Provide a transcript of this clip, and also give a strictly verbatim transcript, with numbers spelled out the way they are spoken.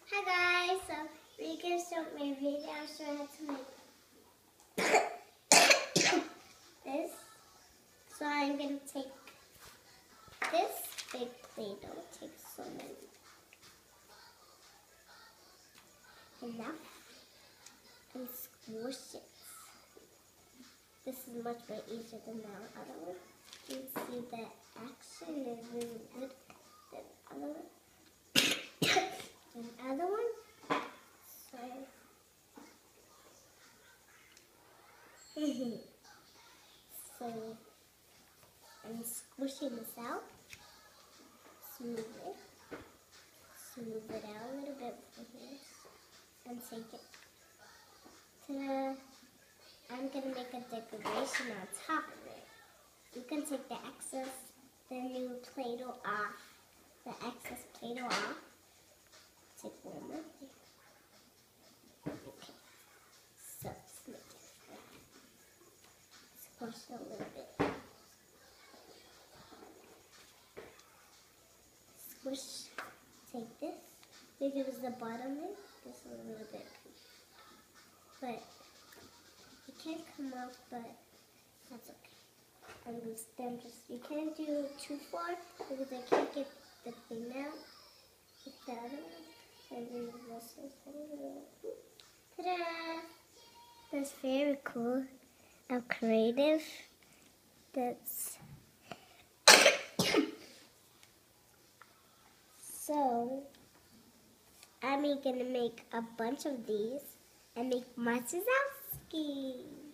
Hi guys, so we can start my video. So I have to make this. So I'm gonna take this big Play-Doh, take so many, enough, and squish it. This is much more easier than the other one. You can see the action is really good than the other one. And the other one. So, so I'm squishing this out. Smooth it. Smooth it out a little bit from here. And take it to the, I'm going to make a decoration on top of it. You can take the excess, the new Play-Doh off, the excess Play-Doh off. Take one more thing. Okay. So, let's make it. Squish it a little bit. Squish. Take this. Maybe it was the bottom end. This is a little bit. But it can't come out, but that's okay. And this then just, you can't do too far because I can't get the thing out. With the other one. And then this is, ta-da! That's very cool. I'm creative. That's so. I'm gonna make a bunch of these and make Matsuzowski.